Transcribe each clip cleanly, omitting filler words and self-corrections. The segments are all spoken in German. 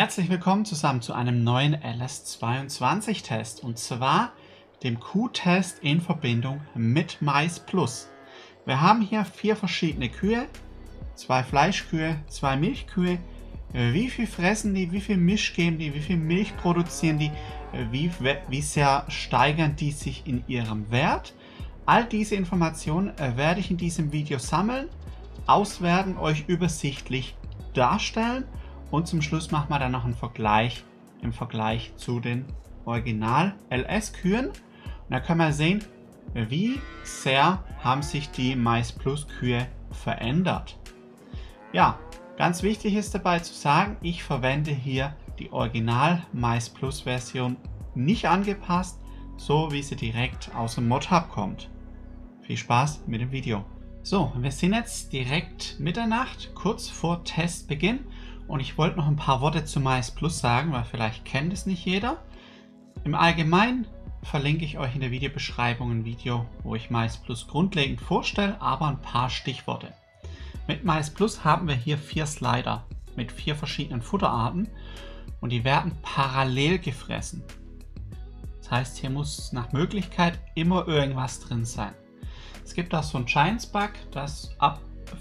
Herzlich willkommen zusammen zu einem neuen LS22-Test und zwar dem Kuhtest in Verbindung mit Mais Plus. Wir haben hier 4 verschiedene Kühe, 2 Fleischkühe, 2 Milchkühe. Wie viel fressen die, wie viel Milch geben die, wie viel Milch produzieren die, wie sehr steigern die sich in ihrem Wert. All diese Informationen werde ich in diesem Video sammeln, auswerten, euch übersichtlich darstellen und zum Schluss machen wir dann noch einen Vergleich im Vergleich zu den Original LS-Kühen. Und da können wir sehen, wie sehr haben sich die Mais Plus Kühe verändert. Ja, ganz wichtig ist dabei zu sagen, ich verwende hier die Original Mais Plus Version nicht angepasst, so wie sie direkt aus dem Mod-Hub kommt. Viel Spaß mit dem Video. So, wir sind jetzt direkt Mitternacht, kurz vor Testbeginn und ich wollte noch ein paar Worte zu Mais Plus sagen, weil vielleicht kennt es nicht jeder. Im Allgemeinen verlinke ich euch in der Videobeschreibung ein Video, wo ich Mais Plus grundlegend vorstelle, aber ein paar Stichworte. Mit Mais Plus haben wir hier 4 Slider mit 4 verschiedenen Futterarten und die werden parallel gefressen. Das heißt, hier muss nach Möglichkeit immer irgendwas drin sein. Es gibt auch so einen Giants Bug, dass ab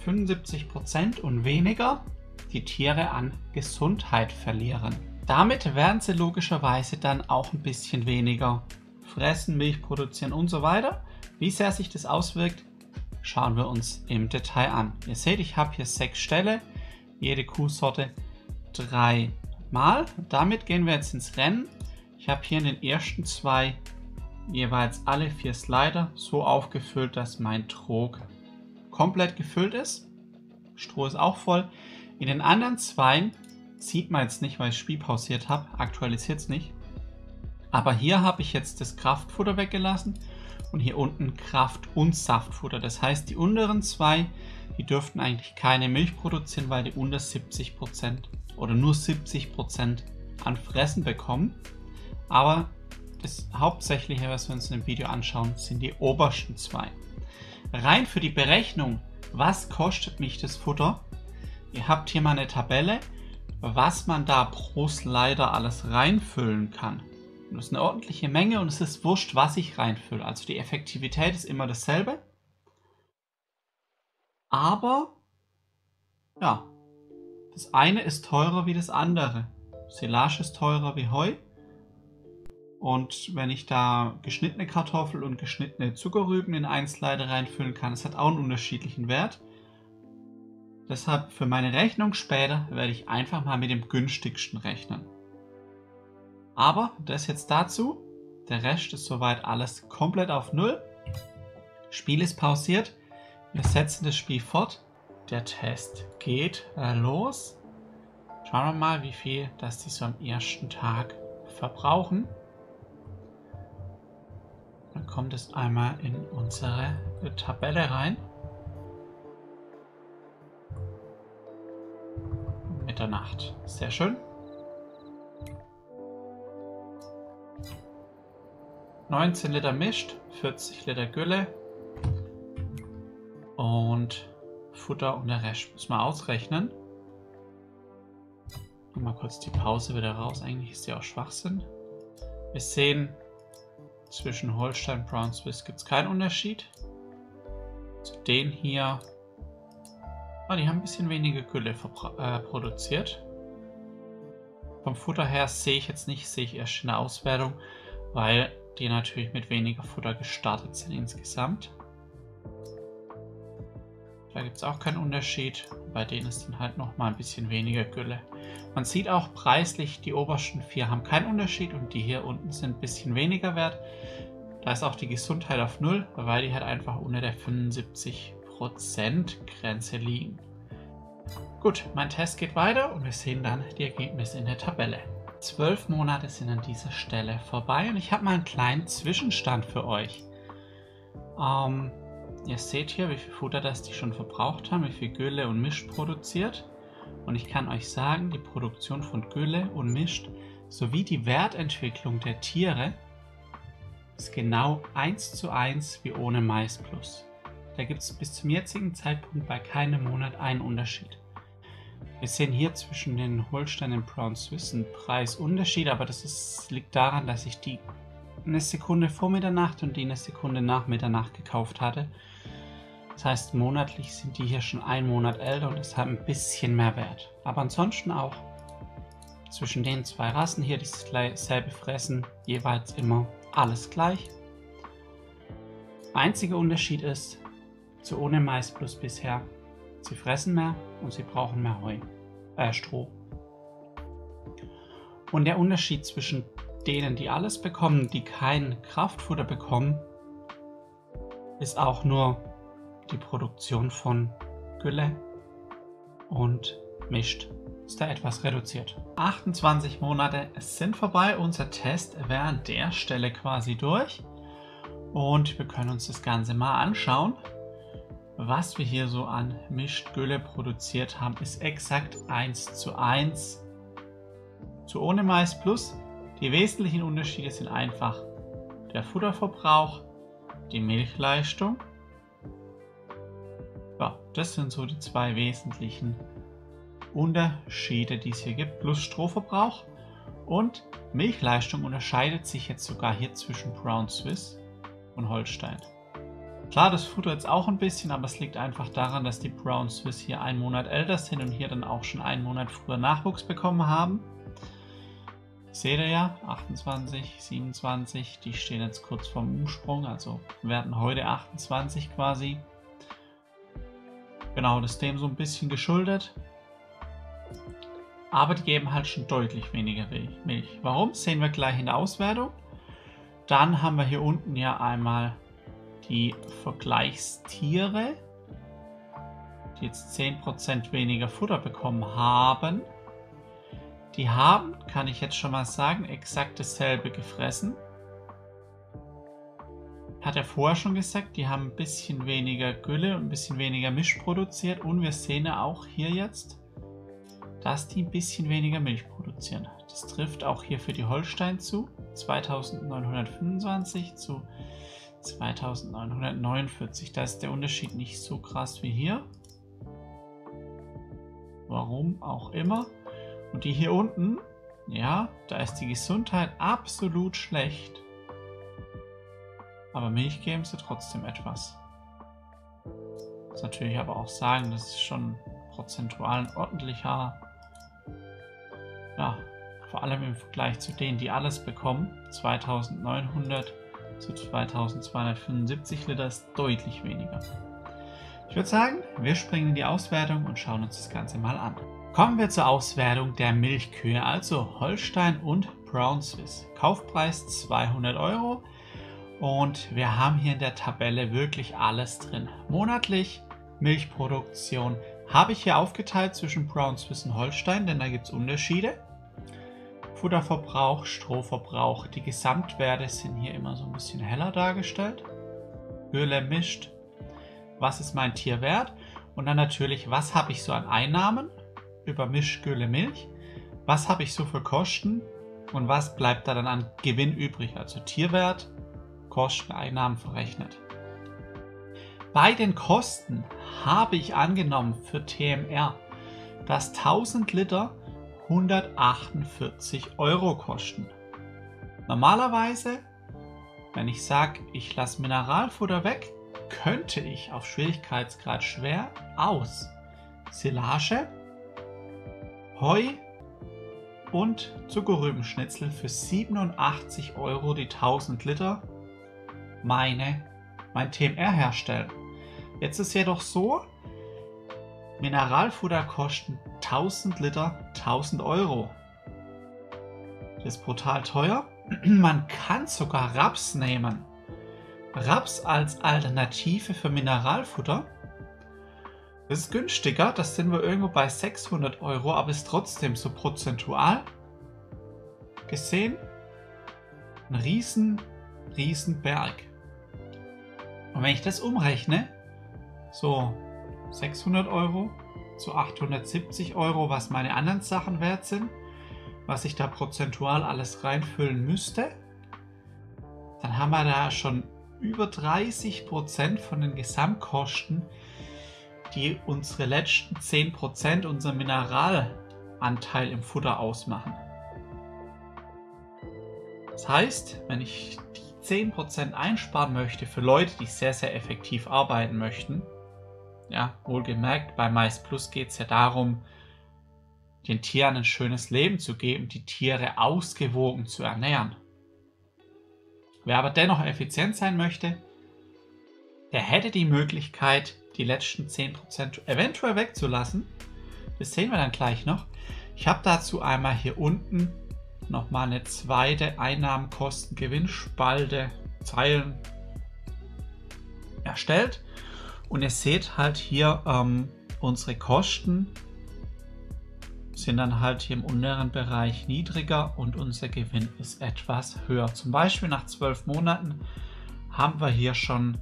75% und weniger die Tiere an Gesundheit verlieren. Damit werden sie logischerweise dann auch ein bisschen weniger fressen, Milch produzieren und so weiter. Wie sehr sich das auswirkt, schauen wir uns im Detail an. Ihr seht, ich habe hier 6 Ställe, jede Kuhsorte 3 Mal. Damit gehen wir jetzt ins Rennen. Ich habe hier in den ersten 2 jeweils alle 4 Slider so aufgefüllt, dass mein Trog komplett gefüllt ist. Stroh ist auch voll. In den anderen 2 sieht man jetzt nicht, weil ich das Spiel pausiert habe, aktualisiert es nicht. Aber hier habe ich jetzt das Kraftfutter weggelassen und hier unten Kraft- und Saftfutter. Das heißt, die unteren 2, die dürften eigentlich keine Milch produzieren, weil die unter 70% oder nur 70% an Fressen bekommen. Aber das Hauptsächliche, was wir uns in dem Video anschauen, sind die obersten 2. Rein für die Berechnung, was kostet mich das Futter? Ihr habt hier mal eine Tabelle, was man da pro Slider alles reinfüllen kann. Und das ist eine ordentliche Menge und es ist wurscht, was ich reinfülle. Also die Effektivität ist immer dasselbe. Aber ja, das eine ist teurer wie das andere. Silage ist teurer wie Heu. Und wenn ich da geschnittene Kartoffel und geschnittene Zuckerrüben in einen Slider reinfüllen kann, das hat auch einen unterschiedlichen Wert. Deshalb für meine Rechnung später werde ich einfach mal mit dem günstigsten rechnen. Aber das jetzt dazu. Der Rest ist soweit alles komplett auf 0. Spiel ist pausiert. Wir setzen das Spiel fort. Der Test geht los. Schauen wir mal, wie viel das die so am ersten Tag verbrauchen. Dann kommt es einmal in unsere Tabelle rein. Mitternacht. Sehr schön. 19 Liter mischt, 40 Liter Gülle und Futter und der Rest muss man ausrechnen. Mal kurz die Pause wieder raus. Eigentlich ist die auch Schwachsinn. Wir sehen, zwischen Holstein und Brown Swiss gibt es keinen Unterschied. Zu denen hier, die haben ein bisschen weniger Gülle produziert. Vom Futter her sehe ich jetzt nicht, sehe ich erst in der Auswertung, weil die natürlich mit weniger Futter gestartet sind insgesamt. Da gibt es auch keinen Unterschied. Bei denen ist dann halt noch mal ein bisschen weniger Gülle. Man sieht auch preislich, die obersten 4 haben keinen Unterschied und die hier unten sind ein bisschen weniger wert. Da ist auch die Gesundheit auf 0, weil die halt einfach unter der 75% Grenze liegen. Gut, mein Test geht weiter und wir sehen dann die Ergebnisse in der Tabelle. 12 Monate sind an dieser Stelle vorbei und ich habe mal einen kleinen Zwischenstand für euch. Ihr seht hier, wie viel Futter das die schon verbraucht haben, wie viel Gülle und Misch produziert. Und ich kann euch sagen, die Produktion von Gülle und Misch sowie die Wertentwicklung der Tiere ist genau 1:1 wie ohne Mais Plus. Da gibt es bis zum jetzigen Zeitpunkt bei keinem Monat einen Unterschied. Wir sehen hier zwischen den Holstein und Brown Swiss einen Preisunterschied, aber das liegt daran, dass ich die eine Sekunde vor Mitternacht und die eine Sekunde nach Mitternacht gekauft hatte. Das heißt, monatlich sind die hier schon einen Monat älter und deshalb ein bisschen mehr wert. Aber ansonsten auch zwischen den zwei Rassen hier, die dasselbe fressen, jeweils immer alles gleich. Einziger Unterschied ist, zu ohne Mais Plus bisher, sie fressen mehr und sie brauchen mehr Stroh. Und der Unterschied zwischen denen, die alles bekommen, die kein Kraftfutter bekommen, ist auch nur die Produktion von Gülle und Mischt. Ist da etwas reduziert. 28 Monate sind vorbei. Unser Test wäre an der Stelle quasi durch. Und wir können uns das Ganze mal anschauen. Was wir hier so an Mischtgülle produziert haben, ist exakt 1:1 zu ohne Mais Plus. Die wesentlichen Unterschiede sind einfach der Futterverbrauch, die Milchleistung. Ja, das sind so die zwei wesentlichen Unterschiede, die es hier gibt, plus Strohverbrauch. Und Milchleistung unterscheidet sich jetzt sogar hier zwischen Brown Swiss und Holstein. Klar, das Futter jetzt auch ein bisschen, aber es liegt einfach daran, dass die Brown Swiss hier einen Monat älter sind und hier dann auch schon einen Monat früher Nachwuchs bekommen haben. Seht ihr ja, 28, 27, die stehen jetzt kurz vorm Umsprung, also werden heute 28 quasi. Genau, das ist dem so ein bisschen geschuldet. Aber die geben halt schon deutlich weniger Milch. Warum? Sehen wir gleich in der Auswertung. Dann haben wir hier unten ja einmal die Vergleichstiere, die jetzt 10% weniger Futter bekommen haben. Die haben, kann ich jetzt schon mal sagen, exakt dasselbe gefressen. Hat er vorher schon gesagt, die haben ein bisschen weniger Gülle und ein bisschen weniger Misch produziert. Und wir sehen ja auch hier jetzt, dass die ein bisschen weniger Milch produzieren. Das trifft auch hier für die Holstein zu. 2925 zu 2949. Da ist der Unterschied nicht so krass wie hier. Warum auch immer. Und die hier unten, ja, da ist die Gesundheit absolut schlecht. Aber Milch geben sie trotzdem etwas. Muss natürlich aber auch sagen, das ist schon prozentual ein ordentlicher, ja, vor allem im Vergleich zu denen, die alles bekommen. 2900 zu 2275 Liter ist deutlich weniger. Ich würde sagen, wir springen in die Auswertung und schauen uns das Ganze mal an. Kommen wir zur Auswertung der Milchkühe, also Holstein und Brown Swiss. Kaufpreis 200 Euro und wir haben hier in der Tabelle wirklich alles drin. Monatlich Milchproduktion habe ich hier aufgeteilt zwischen Brown Swiss und Holstein, denn da gibt es Unterschiede. Futterverbrauch, Strohverbrauch, die Gesamtwerte sind hier immer so ein bisschen heller dargestellt. Gülle mischt, was ist mein Tier wert? Und dann natürlich, was habe ich so an Einnahmen über Misch, Gülle, Milch? Was habe ich so für Kosten? Und was bleibt da dann an Gewinn übrig? Also Tierwert, Kosten, Einnahmen verrechnet. Bei den Kosten habe ich angenommen für TMR, dass 1000 Liter 148 Euro kosten. Normalerweise, wenn ich sage, ich lasse Mineralfutter weg, könnte ich auf Schwierigkeitsgrad schwer aus Silage, Heu und Zuckerrübenschnitzel für 87 Euro die 1000 Liter mein TMR herstellen. Jetzt ist jedoch so, Mineralfutter kosten 1000 Liter 1000 Euro. Das ist brutal teuer. Man kann sogar Raps nehmen. Raps als Alternative für Mineralfutter. Das ist günstiger, das sind wir irgendwo bei 600 Euro, aber ist trotzdem so prozentual gesehen ein riesen Berg. Und wenn ich das umrechne, so 600 Euro zu 870 Euro, was meine anderen Sachen wert sind, was ich da prozentual alles reinfüllen müsste, dann haben wir da schon über 30% von den Gesamtkosten, die unsere letzten 10% unser Mineralanteil im Futter ausmachen. Das heißt, wenn ich die 10% einsparen möchte für Leute, die sehr, sehr effektiv arbeiten möchten, ja, wohlgemerkt, bei Mais Plus geht es ja darum, den Tieren ein schönes Leben zu geben, die Tiere ausgewogen zu ernähren. Wer aber dennoch effizient sein möchte, der hätte die Möglichkeit, die letzten 10% eventuell wegzulassen. Das sehen wir dann gleich noch. Ich habe dazu einmal hier unten nochmal eine zweite Einnahmen-Kosten-Gewinnspalte Zeilen erstellt. Und ihr seht halt hier, unsere Kosten sind dann halt hier im unteren Bereich niedriger und unser Gewinn ist etwas höher. Zum Beispiel nach 12 Monaten haben wir hier schon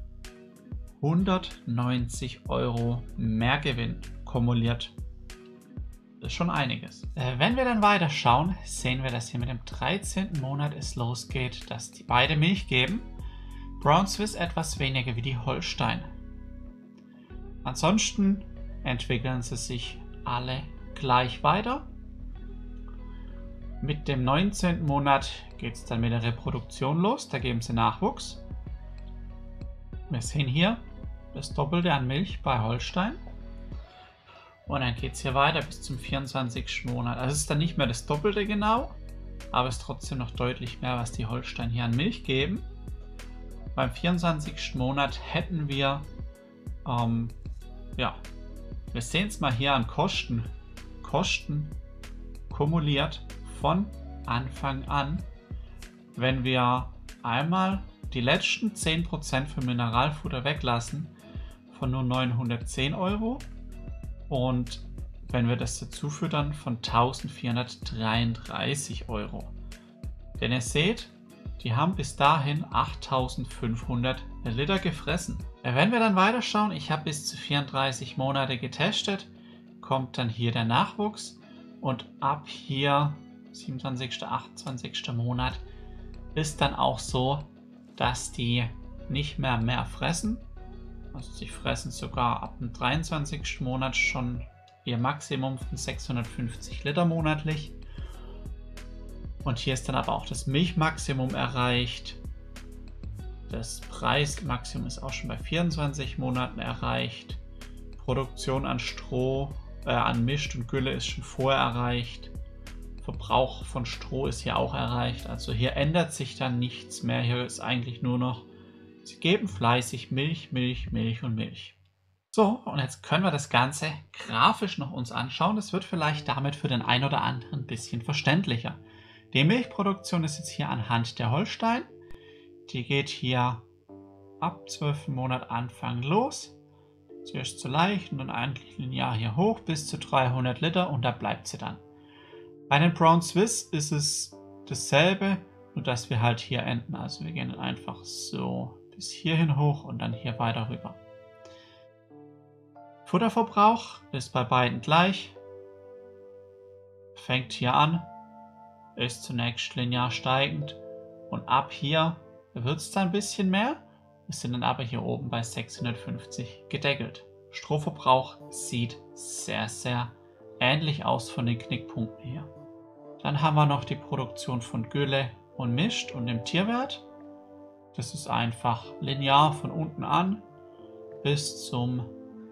190 € mehr Gewinn kumuliert. Das ist schon einiges. Wenn wir dann weiter schauen, sehen wir, dass hier mit dem 13. Monat es losgeht, dass die beide Milch geben. Brown Swiss etwas weniger wie die Holstein. Ansonsten entwickeln sie sich alle gleich weiter. Mit dem 19. Monat geht es dann mit der Reproduktion los. Da geben sie Nachwuchs. Wir sehen hier das Doppelte an Milch bei Holstein. Und dann geht es hier weiter bis zum 24. Monat. Also es ist dann nicht mehr das Doppelte genau, aber es ist trotzdem noch deutlich mehr, was die Holstein hier an Milch geben. Beim 24. Monat hätten wir, ja, wir sehen es mal hier an Kosten kumuliert von Anfang an, wenn wir einmal die letzten 10% für Mineralfutter weglassen, von nur 910 € und wenn wir das dazu füttern von 1433 €. Denn ihr seht, die haben bis dahin 8500 Liter gefressen. Wenn wir dann weiterschauen, ich habe bis zu 34 Monate getestet, kommt dann hier der Nachwuchs und ab hier 27., 28. Monat ist dann auch so, dass die nicht mehr fressen. Also sie fressen sogar ab dem 23. Monat schon ihr Maximum von 650 Liter monatlich. Und hier ist dann aber auch das Milchmaximum erreicht. Das Preismaximum ist auch schon bei 24 Monaten erreicht. Produktion an Stroh, an Mischt und Gülle ist schon vorher erreicht. Verbrauch von Stroh ist hier auch erreicht. Also hier ändert sich dann nichts mehr. Hier ist eigentlich nur noch, sie geben fleißig Milch, Milch, Milch und Milch. So, und jetzt können wir das Ganze grafisch noch uns anschauen. Das wird vielleicht damit für den einen oder anderen ein bisschen verständlicher. Die Milchproduktion ist jetzt hier anhand der Holstein. Die geht hier ab 12. Monat Anfang los. Zuerst zu leicht und dann eigentlich linear hier hoch bis zu 300 Liter und da bleibt sie dann. Bei den Brown Swiss ist es dasselbe, nur dass wir halt hier enden. Also wir gehen einfach so bis hierhin hoch und dann hier weiter rüber. Futterverbrauch ist bei beiden gleich. Fängt hier an, ist zunächst linear steigend und ab hier wird es dann ein bisschen mehr. Wir sind dann aber hier oben bei 650 gedeckelt. Strohverbrauch sieht sehr, sehr ähnlich aus von den Knickpunkten her. Dann haben wir noch die Produktion von Gülle und Mischt und dem Tierwert. Das ist einfach linear von unten an bis zum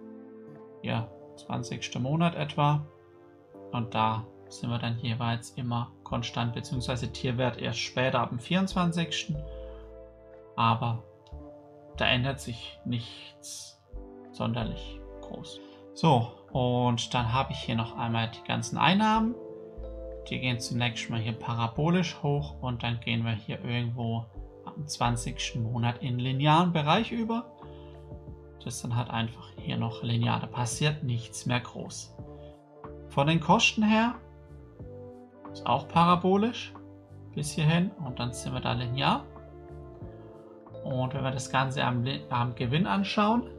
20. Monat etwa. Und da sind wir dann jeweils immer konstant, beziehungsweise Tierwert erst später ab dem 24. Aber da ändert sich nichts sonderlich groß. So, und dann habe ich hier noch einmal die ganzen Einnahmen. Die gehen zunächst mal hier parabolisch hoch und dann gehen wir hier irgendwo am 20. Monat in linearen Bereich über. Das ist dann halt einfach hier noch linear, da passiert nichts mehr groß. Von den Kosten her ist auch parabolisch bis hierhin und dann sind wir da linear. Und wenn wir das Ganze am Gewinn anschauen,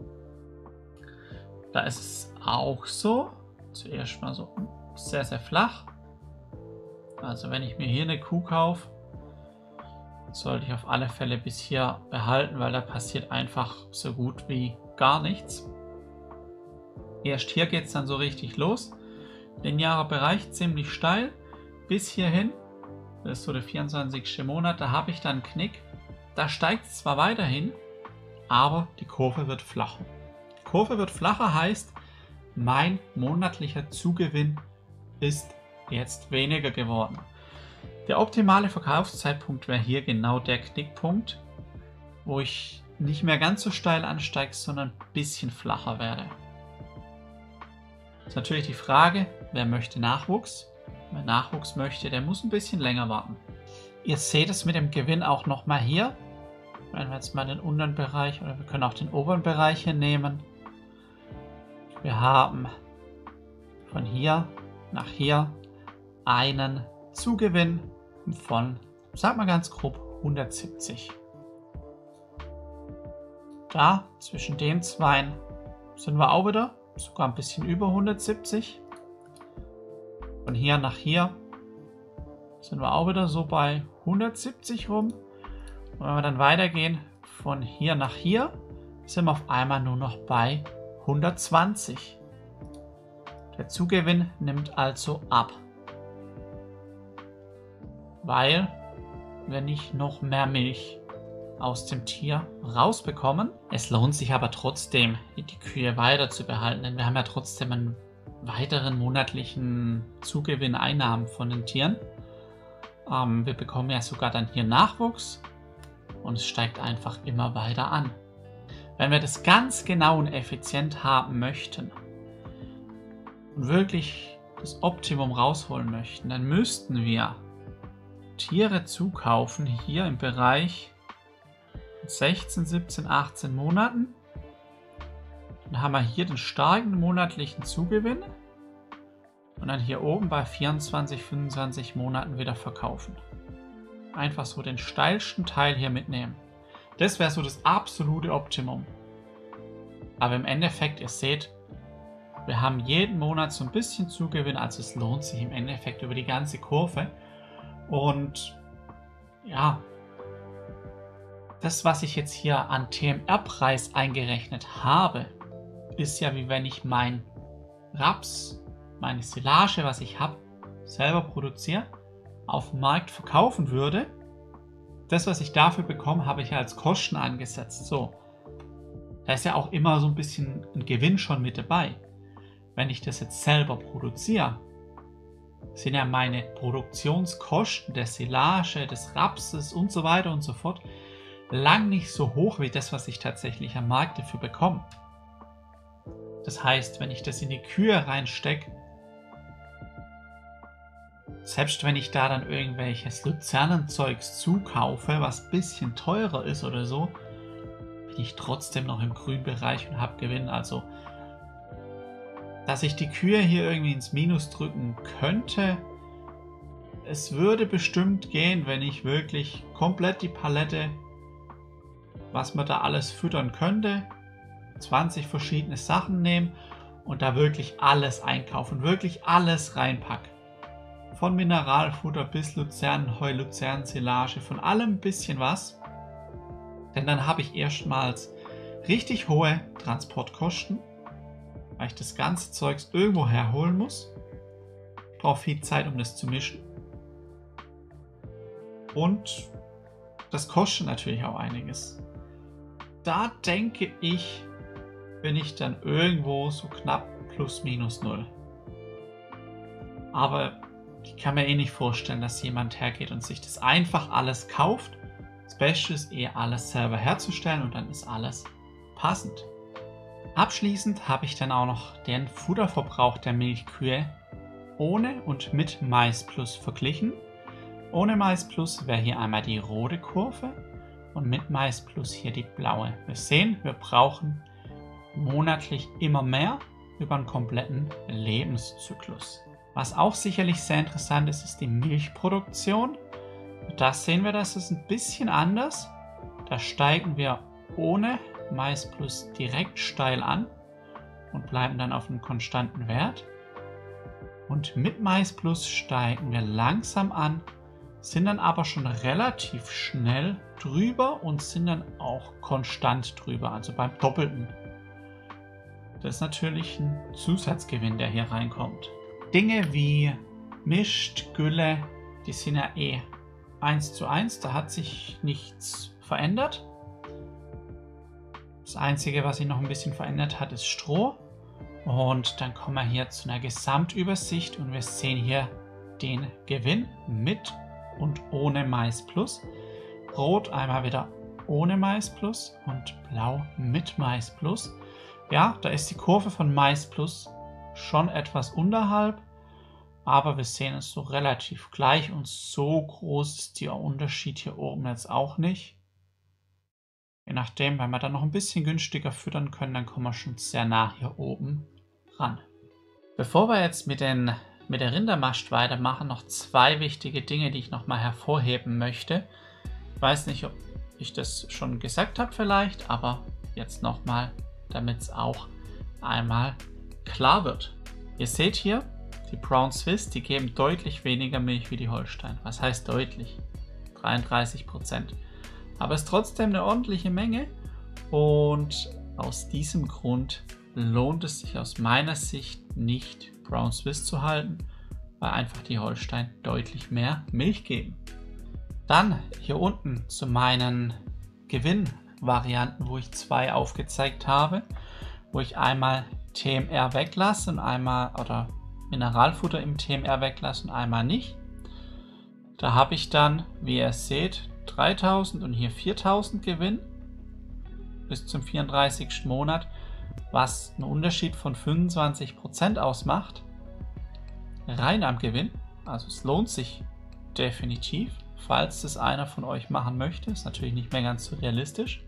da ist es auch so, zuerst mal so sehr, sehr flach. Also wenn ich mir hier eine Kuh kaufe, sollte ich auf alle Fälle bis hier behalten, weil da passiert einfach so gut wie gar nichts. Erst hier geht es dann so richtig los. Linearer Bereich ziemlich steil bis hierhin. Das ist so der 24. Monat. Da habe ich dann einen Knick. Da steigt es zwar weiterhin, aber die Kurve wird flacher. Die Kurve wird flacher heißt, mein monatlicher Zugewinn ist jetzt weniger geworden. Der optimale Verkaufszeitpunkt wäre hier genau der Knickpunkt, wo ich nicht mehr ganz so steil ansteige, sondern ein bisschen flacher werde. Ist natürlich die Frage, wer möchte Nachwuchs? Wer Nachwuchs möchte, der muss ein bisschen länger warten. Ihr seht es mit dem Gewinn auch nochmal hier. Wenn wir jetzt mal den unteren Bereich oder wir können auch den oberen Bereich hier nehmen. Wir haben von hier nach hier einen Zugewinn von, sag mal ganz grob, 170. Da zwischen den zwei sind wir auch wieder sogar ein bisschen über 170. Von hier nach hier sind wir auch wieder so bei 170 rum. Und wenn wir dann weitergehen, von hier nach hier, sind wir auf einmal nur noch bei 120. Der Zugewinn nimmt also ab, weil wir nicht noch mehr Milch aus dem Tier rausbekommen. Es lohnt sich aber trotzdem, die Kühe weiter zu behalten, denn wir haben ja trotzdem einen weiteren monatlichen Zugewinn, Einnahmen von den Tieren. Wir bekommen ja sogar dann hier Nachwuchs und es steigt einfach immer weiter an. Wenn wir das ganz genau und effizient haben möchten und wirklich das Optimum rausholen möchten, dann müssten wir Tiere zukaufen hier im Bereich 16, 17, 18 Monaten. Dann haben wir hier den starken monatlichen Zugewinn und dann hier oben bei 24, 25 Monaten wieder verkaufen. Einfach so den steilsten Teil hier mitnehmen. Das wäre so das absolute Optimum. Aber im Endeffekt, ihr seht, wir haben jeden Monat so ein bisschen Zugewinn, also es lohnt sich im Endeffekt über die ganze Kurve. Und ja, das, was ich jetzt hier an TMR-Preis eingerechnet habe, ist ja wie wenn ich mein Raps, meine Silage, was ich habe, selber produziere, auf dem Markt verkaufen würde. Das, was ich dafür bekomme, habe ich ja als Kosten angesetzt. So, da ist ja auch immer so ein bisschen ein Gewinn schon mit dabei. Wenn ich das jetzt selber produziere, sind ja meine Produktionskosten der Silage, des Rapses und so weiter und so fort lang nicht so hoch wie das, was ich tatsächlich am Markt dafür bekomme. Das heißt, wenn ich das in die Kühe reinstecke, selbst wenn ich da dann irgendwelches Luzernenzeugs zukaufe, was ein bisschen teurer ist oder so, bin ich trotzdem noch im grünen Bereich und habe Gewinn. Also, dass ich die Kühe hier irgendwie ins Minus drücken könnte, es würde bestimmt gehen, wenn ich wirklich komplett die Palette, was man da alles füttern könnte, 20 verschiedene Sachen nehmen und da wirklich alles einkaufen, wirklich alles reinpacken. Von Mineralfutter bis Luzernenheu, Luzernsilage, von allem ein bisschen was. Denn dann habe ich erstmals richtig hohe Transportkosten, weil ich das ganze Zeugs irgendwo herholen muss. Ich brauche viel Zeit, um das zu mischen. Und das kostet natürlich auch einiges. Da denke ich, bin ich dann irgendwo so knapp plus minus null. Aber ich kann mir nicht vorstellen, dass jemand hergeht und sich das einfach alles kauft. Das Beste ist alles selber herzustellen und dann ist alles passend. Abschließend habe ich dann auch noch den Futterverbrauch der Milchkühe ohne und mit Mais Plus verglichen. Ohne Mais Plus wäre hier einmal die rote Kurve und mit Mais Plus hier die blaue. Wir sehen, wir brauchen monatlich immer mehr über einen kompletten Lebenszyklus. Was auch sicherlich sehr interessant ist, ist die Milchproduktion. Da sehen wir, das ist ein bisschen anders. Da steigen wir ohne Mais Plus direkt steil an und bleiben dann auf einem konstanten Wert. Und mit Mais Plus steigen wir langsam an, sind dann aber schon relativ schnell drüber und sind dann auch konstant drüber, also beim Doppelten. Das ist natürlich ein Zusatzgewinn, der hier reinkommt. Dinge wie Mischt, Gülle, die sind ja eh 1:1, da hat sich nichts verändert. Das Einzige, was sich noch ein bisschen verändert hat, ist Stroh. Und dann kommen wir hier zu einer Gesamtübersicht und wir sehen hier den Gewinn mit und ohne Mais Plus. Rot einmal wieder ohne Mais Plus und blau mit Mais Plus. Ja, da ist die Kurve von Mais Plus schon etwas unterhalb, aber wir sehen es so relativ gleich und so groß ist der Unterschied hier oben jetzt auch nicht. Je nachdem, wenn wir dann noch ein bisschen günstiger füttern können, dann kommen wir schon sehr nah hier oben ran. Bevor wir jetzt mit der Rindermast weitermachen, noch zwei wichtige Dinge, die ich nochmal hervorheben möchte. Ich weiß nicht, ob ich das schon gesagt habe vielleicht, aber jetzt nochmal, damit es auch einmal klar wird. Ihr seht hier, die Brown Swiss, die geben deutlich weniger Milch wie die Holstein. Was heißt deutlich? 33%. Aber es ist trotzdem eine ordentliche Menge und aus diesem Grund lohnt es sich aus meiner Sicht nicht, Brown Swiss zu halten, weil einfach die Holstein deutlich mehr Milch geben. Dann hier unten zu meinen Gewinnvarianten, wo ich zwei aufgezeigt habe, wo ich einmal TMR weglasse und einmal oder Mineralfutter im TMR weglasse und einmal nicht. Da habe ich dann, wie ihr seht, 3000 und hier 4000 Gewinn bis zum 34. Monat, was einen Unterschied von 25% ausmacht. Rein am Gewinn, also es lohnt sich definitiv, falls das einer von euch machen möchte, ist natürlich nicht mehr ganz so realistisch.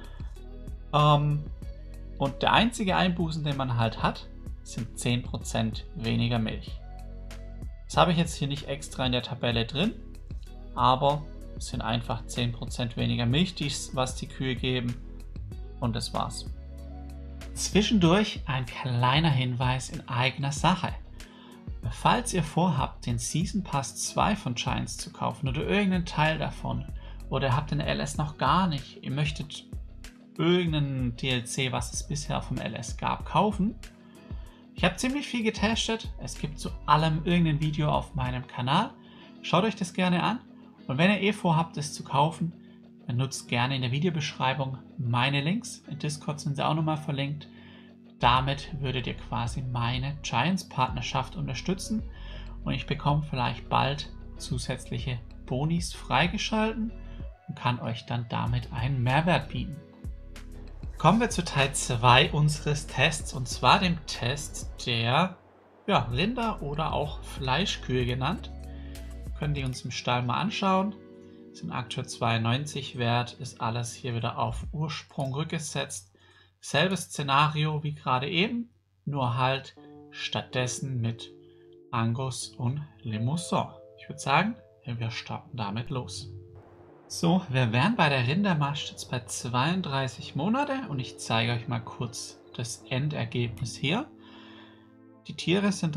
Und der einzige Einbußen, den man halt hat, sind 10% weniger Milch. Das habe ich jetzt hier nicht extra in der Tabelle drin, aber es sind einfach 10% weniger Milch, was die Kühe geben, und das war's. Zwischendurch ein kleiner Hinweis in eigener Sache. Falls ihr vorhabt, den Season Pass 2 von Giants zu kaufen oder irgendeinen Teil davon, oder ihr habt den LS noch gar nicht, ihr möchtet irgendeinen DLC, was es bisher vom LS gab, kaufen. Ich habe ziemlich viel getestet, es gibt zu allem irgendein Video auf meinem Kanal. Schaut euch das gerne an und wenn ihr vorhabt, es zu kaufen, dann nutzt gerne in der Videobeschreibung meine Links. In Discord sind sie auch nochmal verlinkt. Damit würdet ihr quasi meine Giants-Partnerschaft unterstützen und ich bekomme vielleicht bald zusätzliche Bonis freigeschalten und kann euch dann damit einen Mehrwert bieten. Kommen wir zu Teil 2 unseres Tests, und zwar dem Test der Rinder oder auch Fleischkühe genannt. Können die uns im Stall mal anschauen. Sind aktuell 92 wert, ist alles hier wieder auf Ursprung rückgesetzt. Selbes Szenario wie gerade eben, nur halt stattdessen mit Angus und Limousin. Ich würde sagen, wir starten damit los. So, wir wären bei der Rindermast jetzt bei 32 Monate und ich zeige euch mal kurz das Endergebnis hier. Die Tiere sind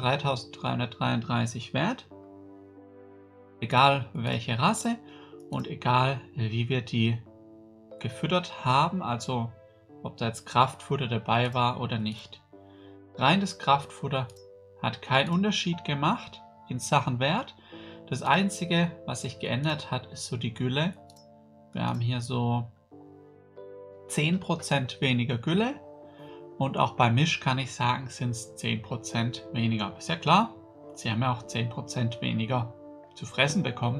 3333 wert, egal welche Rasse und egal wie wir die gefüttert haben, also ob da jetzt Kraftfutter dabei war oder nicht. Rein das Kraftfutter hat keinen Unterschied gemacht in Sachen Wert. Das Einzige, was sich geändert hat, ist so die Gülle. Wir haben hier so 10% weniger Gülle und auch bei Misch kann ich sagen, sind es 10% weniger. Ist ja klar, sie haben ja auch 10% weniger zu fressen bekommen.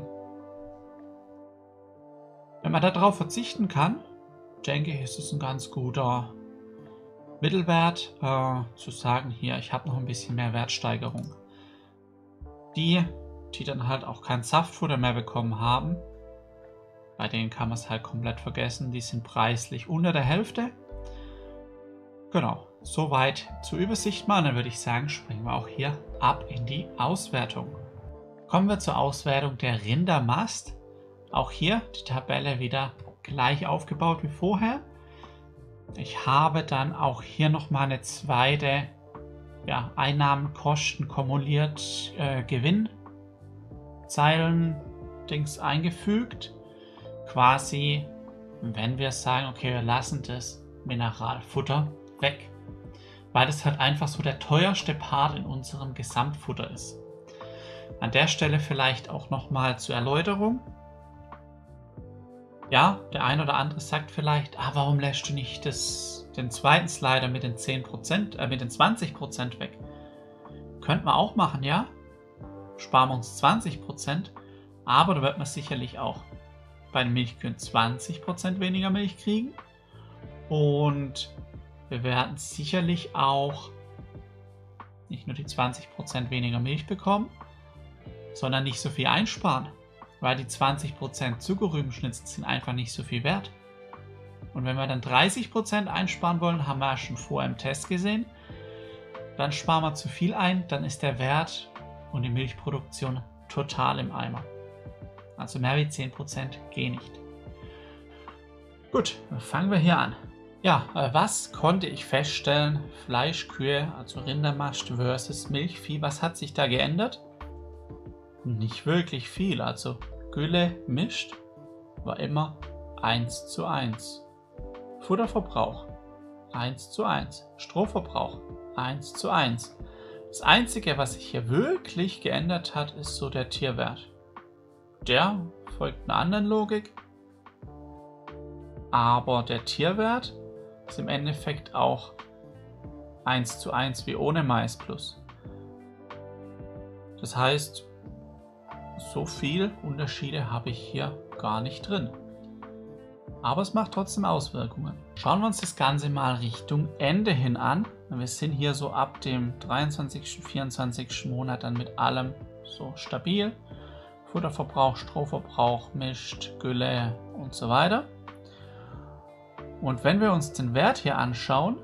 Wenn man darauf verzichten kann, denke ich, ist es ein ganz guter Mittelwert, zu sagen, hier, ich habe noch ein bisschen mehr Wertsteigerung. Die dann halt auch kein Saftfutter mehr bekommen haben, bei denen kann man es halt komplett vergessen. Die sind preislich unter der Hälfte. Genau, soweit zur Übersicht mal. Dann würde ich sagen, springen wir auch hier ab in die Auswertung. Kommen wir zur Auswertung der Rindermast. Auch hier die Tabelle wieder gleich aufgebaut wie vorher. Ich habe dann auch hier nochmal eine zweite Einnahmen, Kosten kumuliert, Gewinnzeilen-Dings eingefügt. Quasi, wenn wir sagen, okay, wir lassen das Mineralfutter weg. weil das halt einfach so der teuerste Part in unserem Gesamtfutter ist. An der Stelle vielleicht auch nochmal zur Erläuterung. Ja, der ein oder andere sagt vielleicht, warum lässt du nicht den zweiten Slider mit den 10%, mit den 20% weg? Könnte man auch machen, ja. Sparen wir uns 20%, aber da wird man sicherlich auch bei den Milchkühen 20% weniger Milch kriegen. Und wir werden sicherlich auch nicht nur die 20% weniger Milch bekommen, sondern nicht so viel einsparen, weil die 20% Zuckerrübenschnitzel sind einfach nicht so viel wert. Und wenn wir dann 30% einsparen wollen, haben wir ja schon vorher im Test gesehen, dann sparen wir zu viel ein, dann ist der Wert und die Milchproduktion total im Eimer. Also mehr wie 10% gehen nicht. Gut, fangen wir hier an. Ja, was konnte ich feststellen? Fleischkühe, also Rindermast versus Milchvieh, was hat sich da geändert? Nicht wirklich viel, also Gülle mischt war immer 1:1. Futterverbrauch 1:1. Strohverbrauch 1:1. Das Einzige, was sich hier wirklich geändert hat, ist so der Tierwert. Der folgt einer anderen Logik, aber der Tierwert ist im Endeffekt auch 1:1 wie ohne Mais Plus. Das heißt, so viel Unterschiede habe ich hier gar nicht drin. Aber es macht trotzdem Auswirkungen. Schauen wir uns das Ganze mal Richtung Ende hin an. Wir sind hier so ab dem 23., 24. Monat dann mit allem so stabil. Futterverbrauch, Strohverbrauch, Mischt, Gülle und so weiter. Und wenn wir uns den Wert hier anschauen,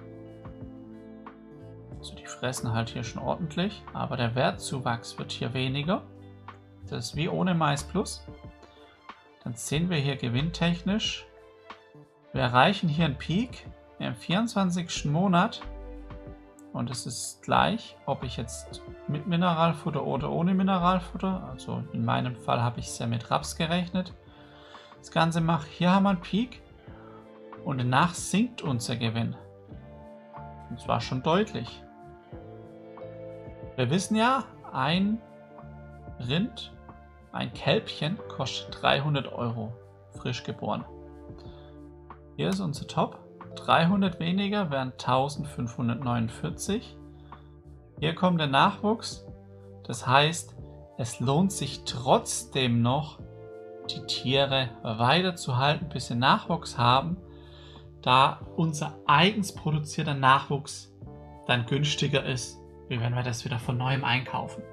also die fressen halt hier schon ordentlich, aber der Wertzuwachs wird hier weniger. Das ist wie ohne Mais Plus. Dann sehen wir hier gewinntechnisch, wir erreichen hier einen Peak im 24. Monat und es ist gleich, ob ich jetzt mit Mineralfutter oder ohne Mineralfutter, also in meinem Fall habe ich es ja mit Raps gerechnet, das Ganze mache. Hier haben wir einen Peak und danach sinkt unser Gewinn. Und zwar schon deutlich. Wir wissen ja, ein Rind, ein Kälbchen kostet 300 €, frisch geboren. Hier ist unser Top. 300 weniger wären 1549. Hier kommt der Nachwuchs. Das heißt, es lohnt sich trotzdem noch, die Tiere weiter zu halten, bis sie Nachwuchs haben, da unser eigens produzierter Nachwuchs dann günstiger ist, wie wenn wir das wieder von neuem einkaufen.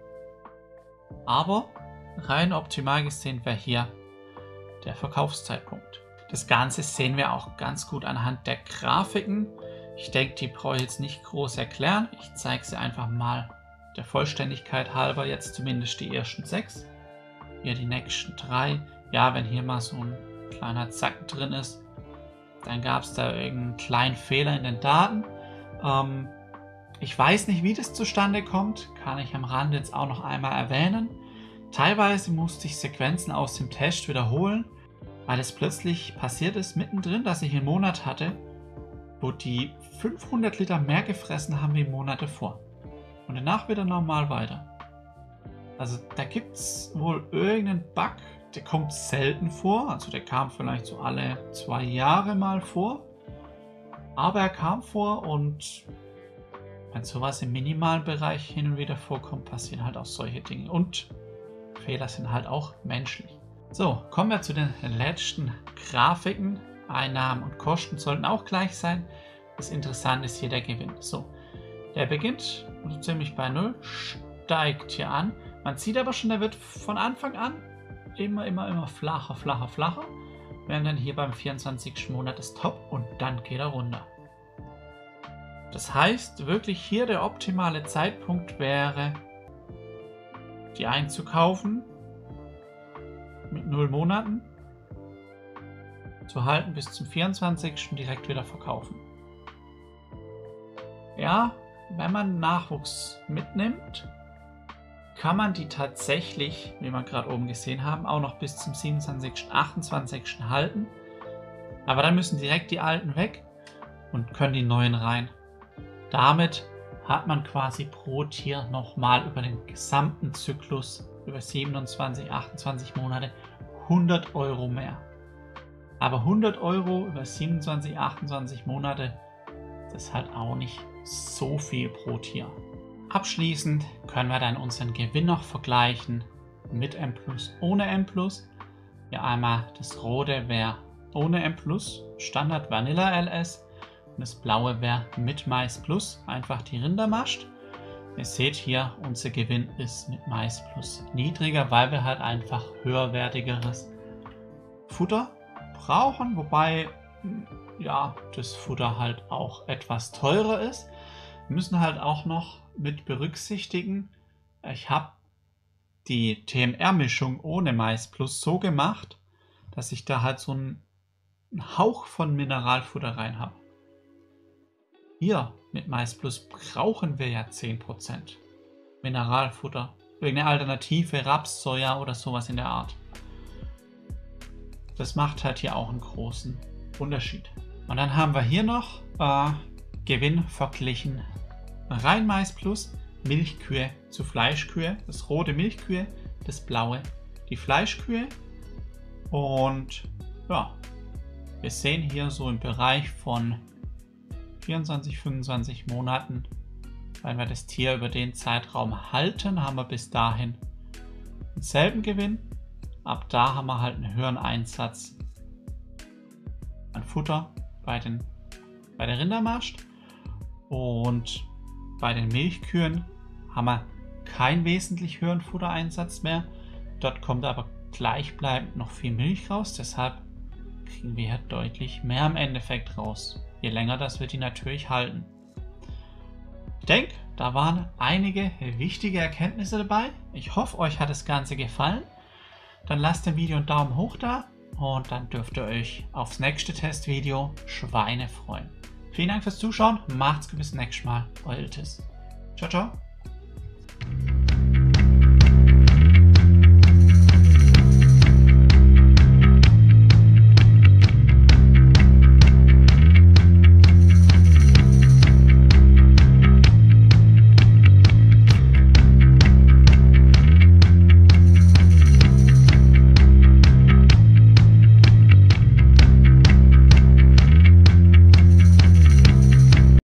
Aber rein optimal gesehen wäre hier der Verkaufszeitpunkt. Das Ganze sehen wir auch ganz gut anhand der Grafiken. Ich denke, die brauche ich jetzt nicht groß erklären. Ich zeige sie einfach mal der Vollständigkeit halber, jetzt zumindest die ersten 6. Hier die nächsten 3. Ja, wenn hier mal so ein kleiner Zacken drin ist, dann gab es da irgendeinen kleinen Fehler in den Daten. Ich weiß nicht, wie das zustande kommt, kann ich am Rand jetzt auch noch einmal erwähnen. Teilweise musste ich Sequenzen aus dem Test wiederholen, weil es plötzlich passiert ist mittendrin, dass ich einen Monat hatte, wo die 500 Liter mehr gefressen haben wie im Monat davor. Und danach wieder normal weiter. Also da gibt es wohl irgendeinen Bug, der kommt selten vor. Also der kam vielleicht so alle 2 Jahre mal vor. Aber er kam vor und wenn sowas im minimalen Bereich hin und wieder vorkommt, passieren halt auch solche Dinge. Und Fehler sind halt auch menschlich. So, kommen wir zu den letzten Grafiken. Einnahmen und Kosten sollten auch gleich sein. Das Interessante ist hier der Gewinn. So, der beginnt so ziemlich bei 0, steigt hier an. Man sieht aber schon, der wird von Anfang an immer flacher. Wir haben dann hier beim 24. Monat das Top und dann geht er runter. Das heißt, wirklich hier der optimale Zeitpunkt wäre, die einzukaufen mit 0 Monaten, zu halten bis zum 24. direkt wieder verkaufen. Ja, wenn man Nachwuchs mitnimmt, kann man die tatsächlich, wie wir gerade oben gesehen haben, auch noch bis zum 27., 28. halten. Aber dann müssen direkt die alten weg und können die neuen rein. Damit hat man quasi pro Tier nochmal über den gesamten Zyklus, über 27, 28 Monate, 100 Euro mehr. Aber 100 Euro über 27, 28 Monate, das ist halt auch nicht so viel pro Tier. Abschließend können wir dann unseren Gewinn noch vergleichen mit M+, ohne M+. Hier einmal das rote wäre ohne M+, Standard Vanilla LS. Und das blaue wäre mit Mais Plus, einfach die Rindermast. Ihr seht hier, unser Gewinn ist mit Mais Plus niedriger, weil wir halt einfach höherwertigeres Futter brauchen, wobei ja, das Futter halt auch etwas teurer ist. Wir müssen halt auch noch mit berücksichtigen, ich habe die TMR-Mischung ohne Mais Plus so gemacht, dass ich da halt so einen Hauch von Mineralfutter rein habe. Hier mit Mais Plus brauchen wir ja 10% Mineralfutter. Irgendeine Alternative, Raps, Soja oder sowas in der Art. Das macht halt hier auch einen großen Unterschied. Und dann haben wir hier noch Gewinn verglichen rein Mais Plus, Milchkühe zu Fleischkühe. Das rote Milchkühe, das blaue die Fleischkühe. Und ja, wir sehen hier so im Bereich von 24, 25 Monaten, wenn wir das Tier über den Zeitraum halten, haben wir bis dahin denselben Gewinn. Ab da haben wir halt einen höheren Einsatz an Futter bei der Rindermast. Und bei den Milchkühen haben wir keinen wesentlich höheren Futtereinsatz mehr. Dort kommt aber gleichbleibend noch viel Milch raus, deshalb kriegen wir hier deutlich mehr im Endeffekt raus, je länger das wir die natürlich halten. Ich denke, da waren einige wichtige Erkenntnisse dabei. Ich hoffe, euch hat das Ganze gefallen. Dann lasst dem Video einen Daumen hoch da und dann dürft ihr euch aufs nächste Testvideo Schweine freuen. Vielen Dank fürs Zuschauen, macht's gut, bis zum nächsten Mal, euer Iltis. Ciao, ciao.